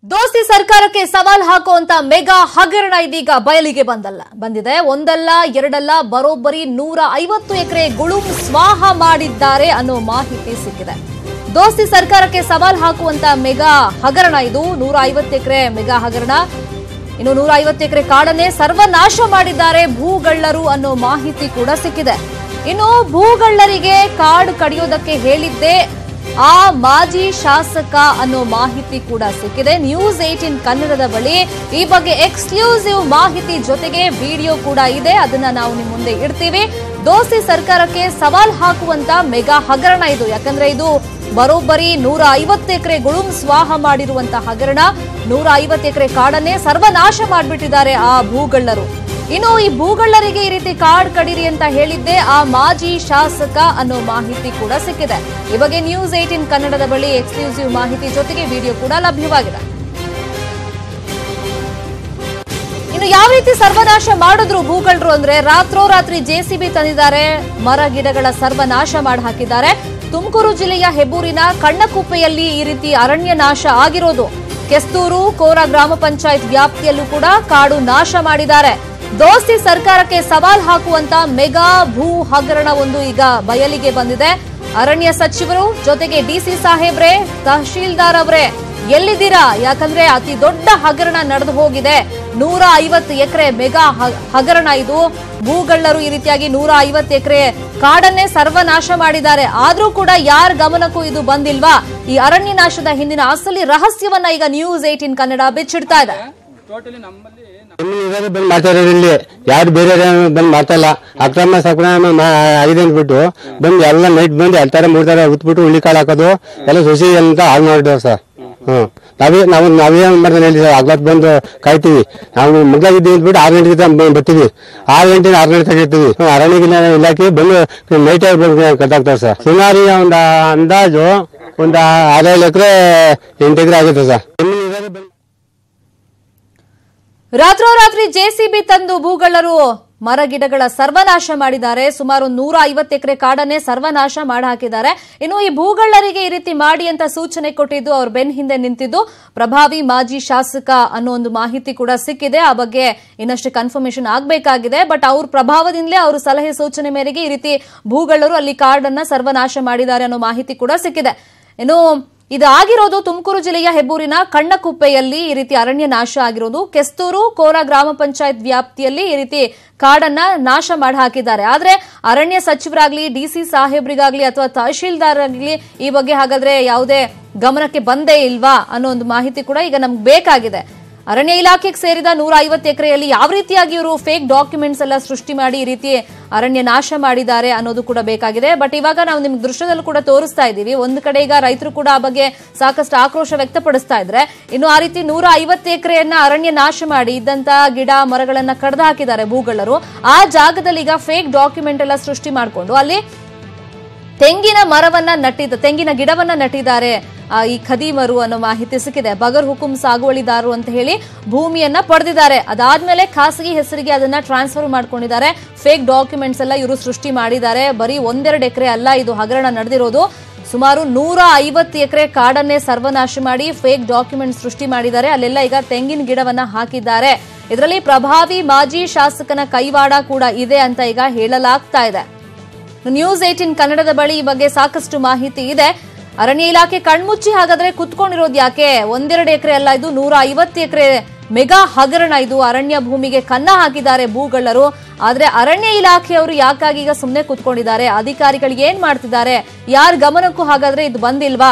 ದೋಸ್ತಿ ಸರ್ಕಾರಕ್ಕೆ ಸವಾಲ್ ಹಾಕುವಂತ ಮೆಗಾ ಹಗರಣ ಇದೀಗ ಬಯಲಿಗೆ ಬಂದಿದೆ. ಒಂದಲ್ಲ ಎರಡಲ್ಲ ಬರೋಬ್ಬರಿ 150 ಎಕರೆ ಗುಳುಂ ಸ್ವಾಹ ಮಾಡಿದ್ದಾರೆ ಅನ್ನೋ ಮಾಹಿತಿ ಸಿಕ್ಕಿದೆ. ದೋಸ್ತಿ ಸರ್ಕಾರಕ್ಕೆ ಸವಾಲ್ ಹಾಕುವಂತ ಮೆಗಾ ಹಗರಣ ಇದು. 150 ಎಕರೆ ಮೆಗಾ ಹಗರಣ. ಇನ್ನು 150 ಎಕರೆ ಕಾಡನ್ನೇ ಸರ್ವನಾಶ ಮಾಡಿದ್ದಾರೆ ಭೂಗಳ್ಳರು ಅನ್ನೋ ಮಾಹಿತಿ ಕೂಡ ಸಿಕ್ಕಿದೆ. ಇನ್ನು ಭೂಗಳ್ಳರಿಗೆ ಕಾಡು ಕಡಿಯೋದಕ್ಕೆ ಹೇಳಿದ್ದೆ ಆ ಮಾಜಿ ಶಾಸಕ ಅನ್ನೋ ಮಾಹಿತಿ ಕೂಡ ಸಿಕ್ಕಿದೆ. ನ್ಯೂಸ್ 18 ಕನ್ನಡದ ಬಳಿ ಈ ಬಗ್ಗೆ ಎಕ್ಸ್ಕ್ಲೂಸಿವ್ ಮಾಹಿತಿ ಜೊತೆಗೆ ವಿಡಿಯೋ ಕೂಡ ಇದೆ. ಅದನ್ನ ನಾವು ನಿಮ್ಮ ಮುಂದೆ ಇಡ್ತೀವಿ. ದೋಸ್ತಿ ಸರ್ಕಾರಕ್ಕೆ ಸವಾಲ್ ಹಾಕುವಂತ ಮೆಗಾ ಹಗರಣ ಇದು. ಯಾಕಂದ್ರೆ ಇದು ಬರೋಬ್ಬರಿ 150 ಎಕರೆ ಗುಳುಂ ಸ್ವಾಹ ಮಾಡಿರುವಂತ ಹಗರಣ. 150 ಎಕರೆ ಕಾಡನ್ನೇ ಸರ್ವನಾಶ ಮಾಡಿಬಿಟ್ಟಿದ್ದಾರೆ ಆ ಭೂಗಳ್ಳರು. ಇನ್ನು ಈ ಭೂಗಳ್ಳರಿಗೆ ಈ ರೀತಿ ಕಾಡ್ ಕಡಿರಿ ಅಂತ ಹೇಳಿದ್ದೆ ಆ ಮಾಜಿ ಶಾಸಕ ಅನ್ನೋ ಮಾಹಿತಿ ಕೂಡ ಸಿಕ್ಕಿದೆ. ಈ ಬಗ್ಗೆ ನ್ಯೂಸ್ 18 ಕನ್ನಡದ ಬಳಿ ಎಕ್ಸ್ಕ್ಲೂಸಿವ್ ಮಾಹಿತಿ ಜೊತೆಗೆ ವಿಡಿಯೋ ಕೂಡ ಲಭ್ಯವಾಗಿದೆ. ಇನ್ನು ಯಾವ ರೀತಿ ಸರ್ವನಾಶ ಮಾಡಿದ್ರು ಭೂಗಳ್ಳರು ಅಂದ್ರೆ ರಾತ್ರೋರಾತ್ರಿ ಜೆಸಿಬಿ ತಂದಿದ್ದಾರೆ. ಮರ ಗಿಡಗಳ ಸರ್ವನಾಶ ಮಾಡಿ ಹಾಕಿದ್ದಾರೆ. ತುಮಕೂರು ಜಿಲ್ಲೆಯ ಹೆಬ್ಬೂರಿನ ಕಣ್ಣಕುಪ್ಪೆಯಲ್ಲಿ ಈ ರೀತಿ ಅರಣ್ಯ ನಾಶ ಆಗಿರೋದು. ಕೆಸ್ತೂರು ಕೋರ ಗ್ರಾಮ ಪಂಚಾಯತ್ ವ್ಯಾಪ್ತಿಯಲ್ಲೂ ಕೂಡ ಕಾಡು ನಾಶ ಮಾಡಿದ್ದಾರೆ. ದೋಸ್ತಿ ಸರ್ಕಾರಕ್ಕೆ ಸವಾಲ್ ಹಾಕುವಂತ ಮೆಗಾ ಭೂ ಹಗರಣ ಒಂದು ಈಗ ಬಯಲಿಗೆ ಬಂದಿದೆ. ಅರಣ್ಯ ಸಚಿವರು ಜೊತೆಗೆ ಡಿಸಿ ಸಾಹೇಬ್ರೆ, ತಹಶೀಲ್ದಾರ್ ಅವರೇ ಎಲ್ಲಿದ್ದೀರಾ? ಯಾಕಂದ್ರೆ ಅತಿ ದೊಡ್ಡ ಹಗರಣ ನಡೆದು ಹೋಗಿದೆ. 150 ಎಕರೆ ಮೆಗಾ ಹಗರಣ ಇದು. ಭೂಗಳ್ಳರು ಈ ರೀತಿಯಾಗಿ 150 ಎಕರೆ ಕಾಡನ್ನೇ ಸರ್ವನಾಶ ಮಾಡಿದ್ದಾರೆ. ಆದ್ರೂ ಕೂಡ ಯಾರ ಗಮನಕ್ಕೂ ಇದು ಬಂದಿಲ್ವಾ? ಈ ಅರಣ್ಯ ನಾಶದ ಹಿಂದಿನ ಅಸಲಿ ರಹಸ್ಯವನ್ನ ಈಗ ನ್ಯೂಸ್ 18 ಕನ್ನಡ ಬಿಚ್ಚಿಡ್ತಾ ಇದೆ. ಬಂದ್ ಮಾಡ್ತಾರೆ. ಇಲ್ಲಿ ಯಾರು ಬೇರೆ ಬಂದ್ ಮಾಡ್ತಾ ಇಲ್ಲ. ಅಕ್ರಮ ಸಕ್ರಮ ಆಗಿದೆ ಅಂದ್ಬಿಟ್ಟು ಬಂದು ಎಲ್ಲ ನೈಟ್ ಬಂದು 2 ತರ 3 ತರ ಉತ್ಬಿಟ್ಟು ಹುಳ್ಳಿ ಕಾಳು ಹಾಕೋದು ಎಲ್ಲ ಸೊಸಿ ಅಂತ ಹಾಳು ಮಾಡಿದ್ರು ಸರ್. ನಾವೇನ್ ಮಾಡ್ತಾನೆ ಹೇಳಿ ಸರ್, ಆಗ್ಲತ್ ಬಂದು ಕಾಯ್ತೀವಿ. ನಾವು ಮುಗ್ಲಾಗಿದ್ದೀವಿ ಅಂದ್ಬಿಟ್ಟು 6 ಗಂಟೆಗೆ ಬರ್ತೀವಿ. 6 ಗಂಟೆ 6 ಗಂಟೆ ತೆಗಿರ್ತೀವಿ. ಅರಣ್ಯ ಇಲಾಖೆ ಬಂದು ನೈಟ್ ಕಟ್ಟಾಗ್ತಾರೆ ಸರ್. ಸುಮಾರು ಒಂದು ಅಂದಾಜು ಒಂದು 6 ಎಕರೆ 8 ಎಕರೆ ಆಗುತ್ತೆ ಸರ್. ರಾತ್ರೋರಾತ್ರಿ ಜೆಸಿಬಿ ತಂದು ಭೂಗಳ್ಳರು ಮರ ಗಿಡಗಳ ಸರ್ವನಾಶ ಮಾಡಿದ್ದಾರೆ. ಸುಮಾರು 150 ಎಕರೆ ಕಾಡನ್ನೇ ಸರ್ವನಾಶ ಮಾಡಿ ಹಾಕಿದ್ದಾರೆ. ಇನ್ನು ಈ ಭೂಗಳ್ಳರಿಗೆ ಈ ರೀತಿ ಮಾಡಿ ಅಂತ ಸೂಚನೆ ಕೊಟ್ಟಿದ್ದು, ಅವ್ರ ಬೆನ್ ಹಿಂದೆ ನಿಂತಿದ್ದು ಪ್ರಭಾವಿ ಮಾಜಿ ಶಾಸಕ ಅನ್ನೋ ಒಂದು ಮಾಹಿತಿ ಕೂಡ ಸಿಕ್ಕಿದೆ. ಆ ಬಗ್ಗೆ ಇನ್ನಷ್ಟು ಕನ್ಫರ್ಮೇಶನ್ ಆಗಬೇಕಾಗಿದೆ. ಬಟ್ ಅವ್ರ ಪ್ರಭಾವದಿಂದಲೇ ಅವ್ರ ಸಲಹೆ ಸೂಚನೆ ಮೇರೆಗೆ ಈ ರೀತಿ ಭೂಗಳ್ಳರು ಅಲ್ಲಿ ಕಾಡನ್ನ ಸರ್ವನಾಶ ಮಾಡಿದ್ದಾರೆ ಅನ್ನೋ ಮಾಹಿತಿ ಕೂಡ ಸಿಕ್ಕಿದೆ. ಇನ್ನು ಇದು ಆಗಿರೋದು ತುಮಕೂರು ಜಿಲ್ಲೆಯ ಹೆಬ್ಬೂರಿನ ಕಣ್ಣಕುಪ್ಪೆಯಲ್ಲಿ ಈ ರೀತಿ ಅರಣ್ಯ ನಾಶ ಆಗಿರೋದು. ಕೆಸ್ತೂರು ಕೋರ ಗ್ರಾಮ ಪಂಚಾಯತ್ ವ್ಯಾಪ್ತಿಯಲ್ಲಿ ಈ ರೀತಿ ಕಾಡನ್ನ ನಾಶ ಮಾಡಿ ಹಾಕಿದ್ದಾರೆ. ಆದ್ರೆ ಅರಣ್ಯ ಸಚಿವರಾಗ್ಲಿ, ಡಿಸಿ ಸಾಹೇಬ್ರಿಗಾಗ್ಲಿ ಅಥವಾ ತಹಶೀಲ್ದಾರ್ ಆಗ್ಲಿ ಈ ಬಗ್ಗೆ ಹಾಗಾದ್ರೆ ಯಾವುದೇ ಗಮನಕ್ಕೆ ಬಂದೇ ಇಲ್ವಾ ಅನ್ನೋ ಒಂದು ಮಾಹಿತಿ ಕೂಡ ಈಗ ನಮ್ಗೆ ಬೇಕಾಗಿದೆ. ಅರಣ್ಯ ಇಲಾಖೆಗೆ ಸೇರಿದ 150 ಎಕರೆಯಲ್ಲಿ ಯಾವ ರೀತಿಯಾಗಿ ಇವರು ಫೇಕ್ ಡಾಕ್ಯುಮೆಂಟ್ಸ್ ಎಲ್ಲ ಸೃಷ್ಟಿ ಮಾಡಿ ಈ ರೀತಿ ಅರಣ್ಯ ನಾಶ ಮಾಡಿದ್ದಾರೆ ಅನ್ನೋದು ಕೂಡ ಬೇಕಾಗಿದೆ. ಬಟ್ ಇವಾಗ ನಾವು ನಿಮ್ಗೆ ದೃಶ್ಯದಲ್ಲೂ ಕೂಡ ತೋರಿಸ್ತಾ ಇದ್ದೀವಿ. ಒಂದು ಕಡೆ ಈಗ ರೈತರು ಕೂಡ ಆ ಬಗ್ಗೆ ಸಾಕಷ್ಟು ಆಕ್ರೋಶ ವ್ಯಕ್ತಪಡಿಸ್ತಾ ಇದ್ರೆ, ಇನ್ನು ಆ ರೀತಿ 150 ಎಕರೆಯನ್ನ ಅರಣ್ಯ ನಾಶ ಮಾಡಿ ಇದ್ದಂತ ಗಿಡ ಮರಗಳನ್ನ ಕಡ್ದು ಹಾಕಿದ್ದಾರೆ ಭೂಗಳ್ಳರು. ಆ ಜಾಗದಲ್ಲಿ ಈಗ ಫೇಕ್ ಡಾಕ್ಯುಮೆಂಟ್ ಎಲ್ಲ ಸೃಷ್ಟಿ ಮಾಡಿಕೊಂಡು ಅಲ್ಲಿ ತೆಂಗಿನ ಗಿಡವನ್ನ ನಟ್ಟಿದ್ದಾರೆ ಈ ಖದೀಮರು ಅನ್ನೋ ಮಾಹಿತಿ ಸಿಕ್ಕಿದೆ. ಬಗರ್ ಹುಕುಂ ಸಾಗುವಳಿದಾರರು ಅಂತ ಹೇಳಿ ಭೂಮಿಯನ್ನ ಪಡೆದಿದ್ದಾರೆ. ಅದಾದ್ಮೇಲೆ ಖಾಸಗಿ ಹೆಸರಿಗೆ ಅದನ್ನ ಟ್ರಾನ್ಸ್ಫರ್ ಮಾಡ್ಕೊಂಡಿದ್ದಾರೆ. ಫೇಕ್ ಡಾಕ್ಯುಮೆಂಟ್ಸ್ ಎಲ್ಲ ಇವರು ಸೃಷ್ಟಿ ಮಾಡಿದ್ದಾರೆ. ಬರೀ 1-2 ಎಕರೆ ಅಲ್ಲ ಇದು ಹಗರಣ ನಡೆದಿರೋದು. ಸುಮಾರು 150 ಎಕರೆ ಕಾಡನ್ನೇ ಸರ್ವನಾಶ ಮಾಡಿ ಫೇಕ್ ಡಾಕ್ಯುಮೆಂಟ್ ಸೃಷ್ಟಿ ಮಾಡಿದ್ದಾರೆ. ಅಲ್ಲೆಲ್ಲ ಈಗ ತೆಂಗಿನ ಗಿಡವನ್ನ ಹಾಕಿದ್ದಾರೆ. ಇದರಲ್ಲಿ ಪ್ರಭಾವಿ ಮಾಜಿ ಶಾಸಕನ ಕೈವಾಡ ಕೂಡ ಇದೆ ಅಂತ ಈಗ ಹೇಳಲಾಗ್ತಾ ಇದೆ. ನ್ಯೂಸ್ 18 ಕನ್ನಡದ ಬಳಿ ಈ ಬಗ್ಗೆ ಸಾಕಷ್ಟು ಮಾಹಿತಿ ಇದೆ. ಅರಣ್ಯ ಇಲಾಖೆ ಕಣ್ಮುಚ್ಚಿ ಹಾಗಾದ್ರೆ ಕುತ್ಕೊಂಡಿರೋದು ಯಾಕೆ? 1-2 ಎಕರೆ ಅಲ್ಲ, ಇದು 150 ಎಕರೆ ಮೆಗಾ ಹಗರಣ ಇದು. ಅರಣ್ಯ ಭೂಮಿಗೆ ಕನ್ನ ಹಾಕಿದ್ದಾರೆ ಭೂಗಳ್ಳರು. ಆದ್ರೆ ಅರಣ್ಯ ಇಲಾಖೆಯವರು ಯಾಕಾಗಿ ಈಗ ಸುಮ್ಮನೆ ಕುತ್ಕೊಂಡಿದ್ದಾರೆ? ಅಧಿಕಾರಿಗಳು ಏನ್ ಮಾಡ್ತಿದ್ದಾರೆ? ಯಾರ ಗಮನಕ್ಕೂ ಹಾಗಾದ್ರೆ ಇದು ಬಂದಿಲ್ವಾ?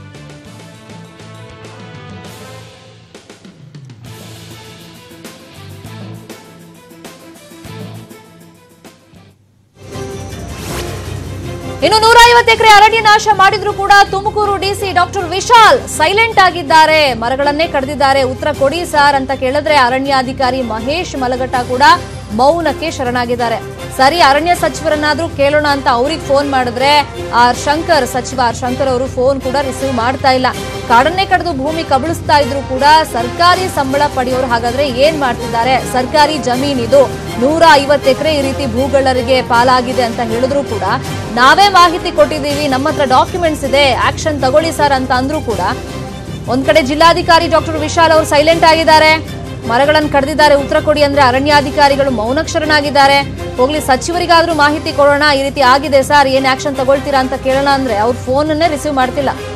ಇನ್ನು 150 ಎಕರೆ ಅರಣ್ಯ ನಾಶ ಮಾಡಿದ್ರು ಕೂಡ Tumakuru DC doctor Vishal silent ಆಗಿದ್ದಾರೆ. ಮರಗಳನ್ನೇ ಕಡಿದಿದ್ದಾರೆ. ಉತ್ತರ ಕೊಡಿ ಸರ್ ಅಂತ ಕೇಳಿದ್ರೆ ಅರಣ್ಯಾಧಿಕಾರಿ ಮಹೇಶ್ ಮಲಘಟ್ಟ ಕೂಡ ಮೌನಕ್ಕೆ ಶರಣಾಗಿದ್ದಾರೆ. ಸರಿ, ಅರಣ್ಯ ಸಚಿವರನ್ನಾದ್ರೂ ಕೇಳೋಣ ಅಂತ ಅವ್ರಿಗೆ ಫೋನ್ ಮಾಡಿದ್ರೆ ಸಚಿವ ಆರ್ ಶಂಕರ್ ಅವರು ಫೋನ್ ಕೂಡ ರಿಸೀವ್ ಮಾಡ್ತಾ ಇಲ್ಲ. ಕಾಡನ್ನೇ ಕಡಿದು ಭೂಮಿ ಕಬಳಿಸ್ತಾ ಇದ್ರು ಕೂಡ ಸರ್ಕಾರಿ ಸಂಬಳ ಪಡೆಯೋರು ಹಾಗಾದ್ರೆ ಏನ್ ಮಾಡ್ತಿದ್ದಾರೆ? ಸರ್ಕಾರಿ ಜಮೀನಿದು 150 ಎಕರೆ ಈ ರೀತಿ ಭೂಗಳ್ಳರಿಗೆ ಪಾಲಾಗಿದೆ ಅಂತ ಹೇಳಿದ್ರು ಕೂಡ ನಾವೇ ಮಾಹಿತಿ ಕೊಟ್ಟಿದ್ದೀವಿ, ನಮ್ಮ ಹತ್ರ ಡಾಕ್ಯುಮೆಂಟ್ಸ್ ಇದೆ, ಆಕ್ಷನ್ ತಗೊಳ್ಳಿ ಸರ್ ಅಂತ ಅಂದ್ರೂ ಕೂಡ ಒಂದ್ ಕಡೆ ಜಿಲ್ಲಾಧಿಕಾರಿ ಡಾಕ್ಟರ್ ವಿಶಾಲ್ ಅವರು ಸೈಲೆಂಟ್ ಆಗಿದ್ದಾರೆ, ಮರಗಳನ್ನು ಕಡಿದಿದ್ದಾರೆ, ಉತ್ತರ ಕೊಡಿ ಅಂದ್ರೆ ಅರಣ್ಯಾಧಿಕಾರಿಗಳು ಮೌನಕ್ಷರನಾಗಿದ್ದಾರೆ. ಹೋಗ್ಲಿ ಸಚಿವರಿಗಾದ್ರೂ ಮಾಹಿತಿ ಕೊಡೋಣ, ಈ ರೀತಿ ಆಗಿದೆ ಸರ್, ಏನ್ ಆಕ್ಷನ್ ತಗೊಳ್ತೀರಾ ಅಂತ ಕೇಳೋಣ ಅಂದ್ರೆ ಅವ್ರ ಫೋನ್ ಅನ್ನೇ ರಿಸೀವ್ ಮಾಡ್ತಿಲ್ಲ.